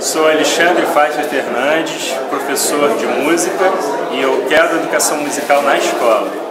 Sou Alexandre Fátio Fernandes, professor de música, e eu quero educação musical na escola.